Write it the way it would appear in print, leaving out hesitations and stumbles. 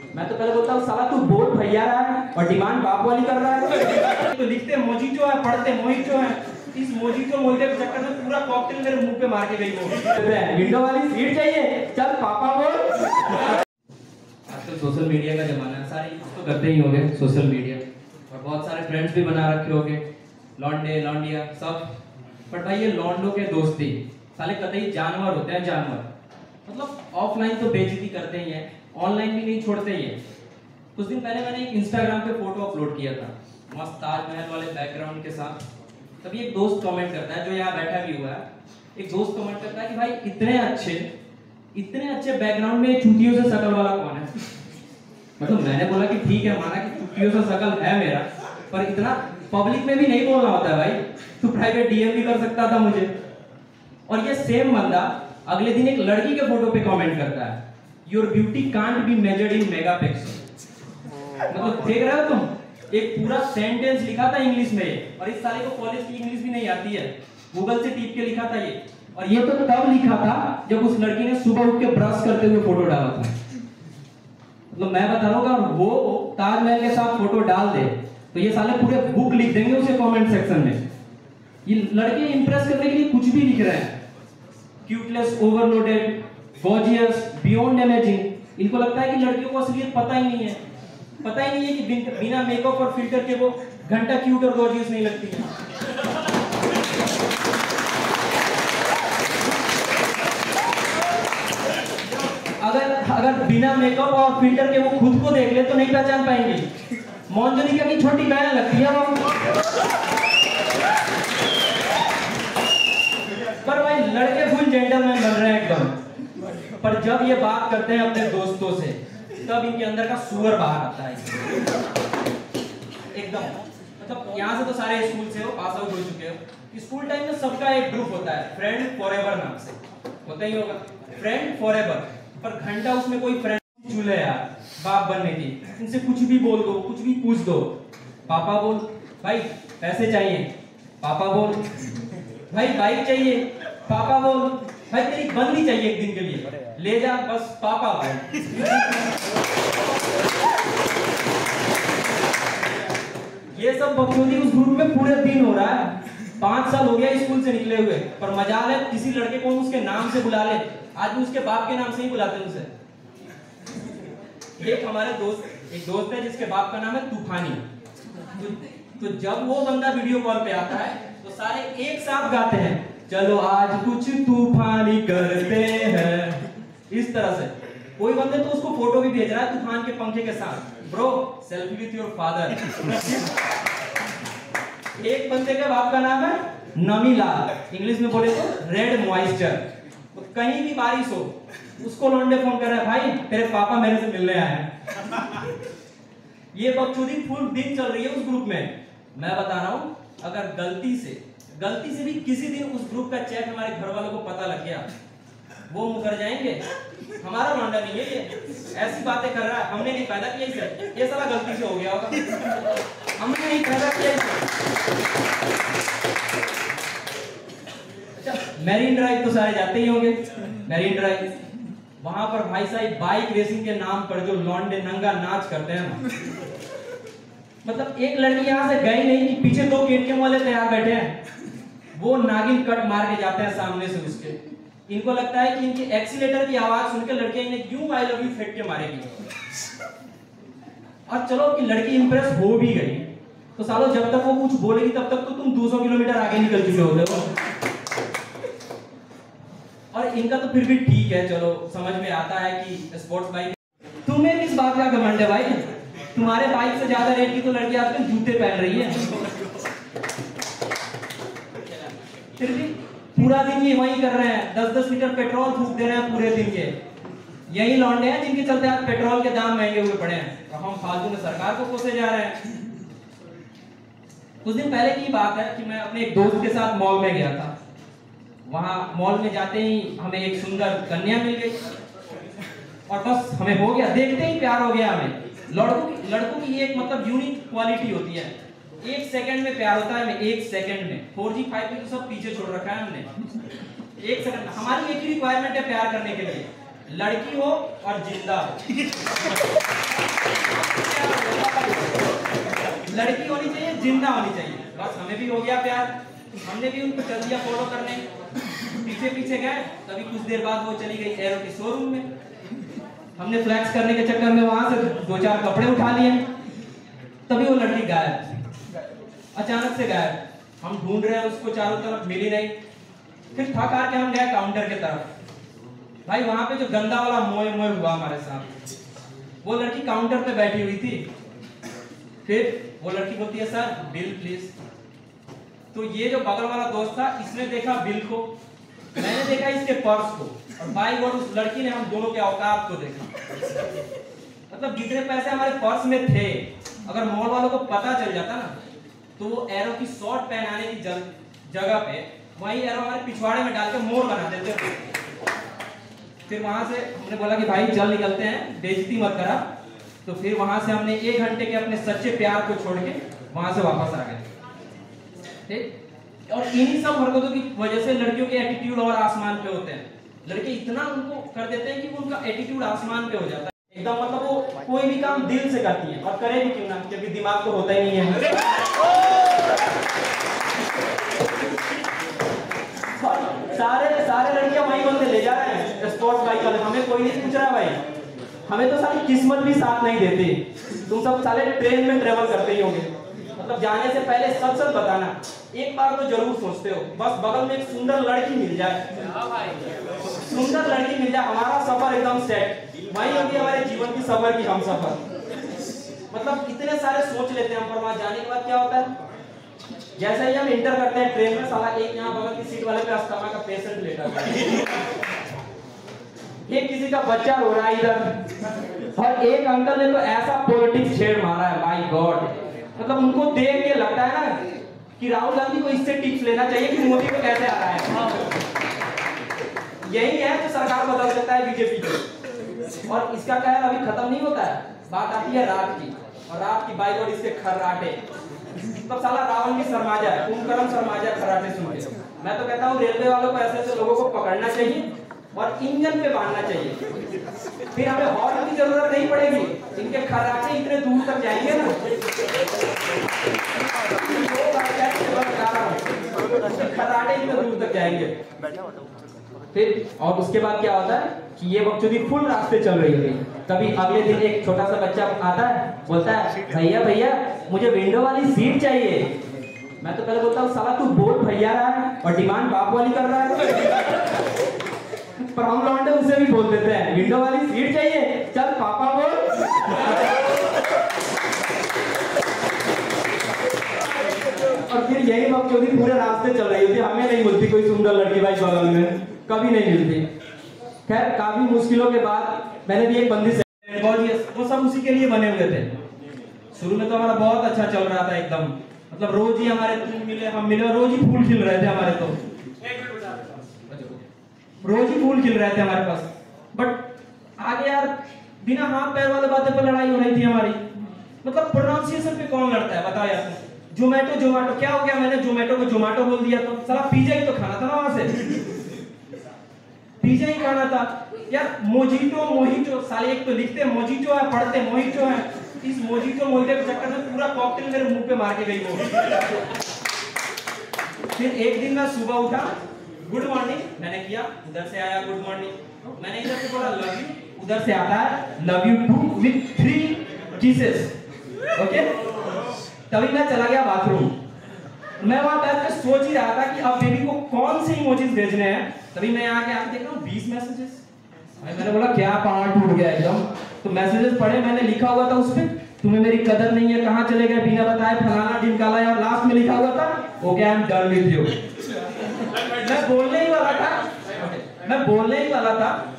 मैं तो पहले बोलता हूँ साला तू बोल भैया रहा है और डिमांड बाप वाली कर रहा है। तो लिखते मोजीटो है, पढ़ते मोहितो है। इस मोजीटो मोहितो के चक्कर में पूरा कॉकटेल मेरे मुंह पे मार के गई वो। विंडो वाली सीट चाहिए, चल पापा बोल। आजकल सोशल मीडिया का जमाना है, सारे यूज तो करते ही होंगे सोशल मीडिया, और बहुत सारे फ्रेंड्स भी बना रखे होंगे, लौंडे लौंडिया सब। बट भाई ये लौंडों के दोस्ती साले कतई जानवर होते हैं, जानवर। मतलब ऑफलाइन तो बेइज्जती करते ही हैं, ऑनलाइन भी नहीं छोड़ते ही हैं। कुछ दिन पहले मैंने एक इंस्टाग्राम पे फोटो अपलोड किया था मस्त ताजमहल वाले बैकग्राउंड के साथ। तभी एक दोस्त कमेंट करता है, जो यहाँ बैठा भी हुआ है, एक दोस्त कमेंट करता है कि भाई इतने अच्छे बैकग्राउंड में चूतियों से शकल वाला कौन है। मतलब मैंने बोला कि ठीक है, माना कि चूतियों से शकल है मेरा, पर इतना पब्लिक में भी नहीं बोलना होता है भाई, तू प्राइवेट डीएम भी कर सकता था मुझे। और ये सेम बंदा अगले दिन एक लड़की के फोटो पे कमेंट करता है, your beauty can't be measured in megapixel. मतलब देख रहे हो तुम, एक पूरा सेंटेंस लिखा था इंग्लिश में, और इस साले को कॉलेज की इंग्लिश भी नहीं आती है, गूगल से टीप के लिखा था ये। और ये तो तब लिखा था जब उस लड़की ने सुबह उठ के ब्रश करते हुए फोटो डाला था। मतलब मैं बता रहा हूँ, अगर वो ताजमहल के साथ फोटो डाल दे तो ये साले पूरे बुक लिख देंगे उसे कमेंट सेक्शन में। ये लड़के इंप्रेस करने के लिए कुछ भी लिख रहे हैं, cuteness overloaded, gorgeous, beyond amazing. इनको लगता है कि लड़कियों को असलियत पता ही नहीं है, पता ही नहीं है कि बिना मेकअप और फिल्टर के वो घंटा क्यूट और गॉर्जियस नहीं लगती है। अगर बिना मेकअप और फिल्टर के वो खुद को देख ले तो नहीं पहचान पाएंगे। मोंजोलिका की छोटी बहन लगती है वो। पर भाई लड़के फुल जेंटलमैन बन रहे हैं एकदम, पर जब ये बात करते हैं अपने दोस्तों से तब इनके अंदर का सुअर बाहर आता है एकदम। मतलब यहाँ से तो सारे स्कूल से हो पास आउट हो चुके हो। स्कूल टाइम में सबका एक ग्रुप होता है, फ्रेंड फॉरएवर नाम से होता ही होगा, फ्रेंड फॉरएवर। पर घंटा उसमें कोई फ्रेंड चूल्हे यार बाप बनने की, इनसे कुछ भी बोल दो, कुछ भी पूछ दो। पापा बोल भाई पैसे चाहिए, पापा बोल भाई बाइक चाहिए, पापा बोल भाई तेरी बंदी चाहिए एक दिन के लिए, ले जा बस पापा भाई। ये सब बकचोदी उस ग्रुप में पूरे दिन हो रहा है। 5 साल हो गया स्कूल से निकले हुए, पर मजाल है किसी लड़के को उसके नाम से बुला ले, आज भी उसके बाप के नाम से ही बुलाते उसे। एक हमारे एक दोस्त है जिसके बाप का नाम है तूफानी। तो जब वो बंदा वीडियो कॉल पे आता है तो सारे एक साथ गाते हैं, चलो आज कुछ तूफानी करते हैं, इस तरह से। कोई बंदे तो उसको फोटो भी भेज रहा है तूफान के पंखे के साथ, bro selfie with your father. एक बंदे के बाप का नाम है नमीलाल, इंग्लिश में बोले तो रेड मॉइस्चर। तो कहीं भी बारिश हो उसको लौंडे फोन कर रहा है, भाई तेरे पापा मेरे से मिलने आए हैं। ये बकचोदी फुल दिन चल रही है उस ग्रुप में। मैं बता रहा हूं, अगर गलती से भी किसी दिन उस ग्रुप का चैट हमारे घर वालों को पता लग गया, वो मुकर जाएंगे, हमारा लौंडा नहीं है ये, ऐसी बातें कर रहा है, हमने नहीं पैदा किया इसे, ये साला गलती से हो गया होगा, हमने नहीं पैदा किया इसे। अच्छा, मैरीन ड्राइव तो सारे जाते ही होंगे, मैरीन ड्राइव। वहां पर भाई साहब बाइक रेसिंग के नाम पर जो लौंडे नंगा नाच करते हैं ना, मतलब एक लड़की यहाँ से गई नहीं कि पीछे 2 केटीएम वाले तैयार बैठे हैं, वो नागिन कट मार के जाते हैं सामने से उसके। इनको लगता है कि इनकी एक्सीलेटर की आवाज सुनकर लड़कियां इन्हें क्यों आई लव यू फेंक के मारेगी। और चलो कि लड़की इंप्रेस हो भी गई तो सालों जब तक वो कुछ बोलेगी तब तक तो तुम 200 किलोमीटर आगे निकल चुके होते हो। और इनका तो फिर भी ठीक है, चलो समझ में आता है कि स्पोर्ट्स बाइक। तुम्हें किस बात का घमंड है भाई, तुम्हारे बाइक से ज्यादा रेट की तो लड़की आजकल जूते पहन रही है। फिर भी पूरा दिन ये वही कर रहे हैं, 10-10 लीटर पेट्रोल फूंक दे रहे हैं पूरे दिन के। यही लौंडे हैं जिनके चलते आज पेट्रोल के दाम महंगे हुए पड़े हैं और हम फालतू में सरकार को कोसे जा रहे हैं। कुछ दिन पहले की बात है कि मैं अपने एक दोस्त के साथ मॉल में गया था। वहां मॉल में जाते ही हमें एक सुंदर कन्या मिल गई और बस हमें हो गया, देखते ही प्यार हो गया हमें। लड़कों की एक मतलब यूनिक क्वालिटी होती है, 1 सेकंड में प्यार होता है हमें, 1 सेकंड में। 4G 5G तो सब पीछे छोड़ रखा है हमने। 1 सेकंड हमारी एक ही रिक्वायरमेंट है प्यार करने के लिए, लड़की हो और जिंदा हो। लड़की होनी चाहिए, जिंदा होनी चाहिए। बस हमें भी हो गया प्यार, हमने भी उनको चल दिया फॉलो करने, पीछे पीछे गए। तभी कुछ देर बाद वो चली गई एरो की शोरूम में। हमने फ्लैक्स करने के चक्कर में वहां से 2-4 कपड़े उठा लिए। तभी वो लड़की गायब, अचानक से गायब। हम ढूंढ रहे हैं उसको चारों तरफ, मिली नहीं। फिर थक हार के हम गए काउंटर के तरफ। भाई वहां पे जो गंदा वाला मोए मोए हुआ हमारे साथ, वो लड़की काउंटर पे बैठी हुई थी। फिर वो लड़की बोलती है सर बिल प्लीज। तो ये जो बगल वाला दोस्त था, इसने देखा बिल को, मैंने देखा इसके पर्स को, और बाई गॉड उस लड़की ने हम दोनों के औकात को देखा। मतलब जितने पैसे हमारे पर्स में थे, अगर मॉल वालों को पता चल जाता ना, तो वो एरो की शॉर्ट पहनाने की जगह पे वही एरो हमारे पिछवाड़े में डाल के मोर बना देते थे। फिर वहां से हमने बोला कि भाई चल निकलते हैं, बेइज्जती मत करा। तो फिर वहां से हमने 1 घंटे के अपने सच्चे प्यार को छोड़ के वहां से वापस आ गए। ठीक? और इन्हीं सब हरकतों की वजह से लड़कियों के एटीट्यूड और आसमान पे होते हैं। लड़के इतना उनको कर देते हैं कि उनका एटीट्यूड आसमान पे हो जाता है एकदम। मतलब वो कोई भी काम दिल से करती हैं, और करे भी क्यों ना, क्योंकि दिमाग तो होता ही नहीं है। सारे लड़कियां वही बंदे ले जा रहे हैं स्पोर्ट्स बाइक वाले। हमें कोई नहीं पूछ रहा भाई, हमें तो सारी किस्मत भी साथ नहीं देती। तुम सब साले ट्रेन में ट्रेवल करते ही होंगे। मतलब जाने से पहले सच बताना, एक बार तो जरूर सोचते हो बस बगल में एक सुंदर लड़की मिल जाए, सुंदर लड़की मिल जाए, हमारा सफर एकदम सेट। वही होगी हमारे जीवन की सफर की हम सफर। मतलब इतने सारे सोच लेते हैं हम, पर वहां जाने के बाद क्या होता है, जैसे ही हम इंटर करते हैं ट्रेन में, साला एक यहाँ बगल की सीट वाले पे अस्थमा का पेशेंट लेटा है, एक किसी का बच्चा रो रहा है इधर, और एक अंकल ने तो ऐसा पॉलिटिक्स छेड़ मारा है माय गॉड। मतलब उनको देख के लगता है ना कि राहुल गांधी को इससे टिप्स लेना चाहिए कि मोदी को कैसे आ रहा है। यही है जो सरकार बदल सकता है बीजेपी को। और इसका कहर अभी खत्म नहीं होता है, बात आती है रात की, और रात की बाई गॉड इसके खर्राटे। तो साला रावण की शर्माजा है, कुंभकर्ण शर्माजा खर्राटे सुन के। मैं तो कहता हूँ रेलवे वालों को ऐसे लोगों को पकड़ना चाहिए और इंजन पे बांधना चाहिए, फिर हमें हॉर्न की जरूरत नहीं पड़ेगी। इनके खर्राटे इतने दूर तक जाएंगे ना, खर्राटे इतने दूर तक जाएंगे। फिर और उसके बाद क्या होता है कि ये बकचोदी फुल रास्ते चल रही होगी। कभी अगले दिन एक छोटा सा बच्चा आता है, बोलता है भैया भैया मुझे विंडो वाली सीट चाहिए। मैं तो पहले बोलता हूँ साला तू बोल भैया रहा है और डिमांड बाप वाली कर रहा है। पर हम लौंडे उसे भी बोल देते हैं विंडो वाली सीट चाहिए, चल पापा बोल। और फिर यही बकचोदी पूरे रास्ते चल रही होती, हमें नहीं मिलती कोई सुंदर लड़की भाई बगल में, कभी नहीं मिलती। खैर काफी मुश्किलों के बाद मैंने भी एक बंदी से, वो सब उसी के लिए बने हुए थे। शुरू में तो हमारा बहुत अच्छा चल रहा था एकदम, मतलब रोज ही हमारे तुम मिले हम मिले, और रोज ही फूल खिल रहे थे हमारे, तो रोज ही फूल खिल रहे थे हमारे पास। बट आगे यार बिना हाथ पैर वाले बातें पर लड़ाई हो रही थी हमारी। मतलब प्रोनाउंसिएशन पे कौन लड़ता है बताओ यार। जोमेटो जोमेटो क्या हो गया, मैंने जोमेटो को जोमेटो बोल दिया तो साला पिज्जा ही तो खाना था ना, वहां से पिज्जा ही खाना था यार। मोजिटो मोहिटो, साले एक तो लिखते मोजिटो है, पढ़ते मोहिटो है। इस मोजिटो मोहिटो के चक्कर में पूरा कॉकटेल मेरे मुंह पे मार के गई वो। फिर एक दिन मैं सुबह उठा, गुड मॉर्निंग मैंने किया, उधर से आया गुड मॉर्निंग, मैंने इधर से बोला लव यू, उधर से आता है love you too with 3 kisses. Okay, तभी मैं चला गया बाथरूम। मैं वहां बैठ कर सोच ही रहा था कि अब बेबी को कौन से इमोजीज भेजने हैं। तभी मैं आके देख रहा हूँ 20 मैसेजेस। मैंने बोला क्या पहाड़ टूट गया एकदम। तो मैसेजेस पढ़े, मैंने लिखा हुआ था उस पे तुम्हें मेरी कदर नहीं है, कहाँ चले गए बिना बताए, फलाना ढिमकाला, और लास्ट में लिखा हुआ था okay I am done with you. मैं बोलने ही वाला था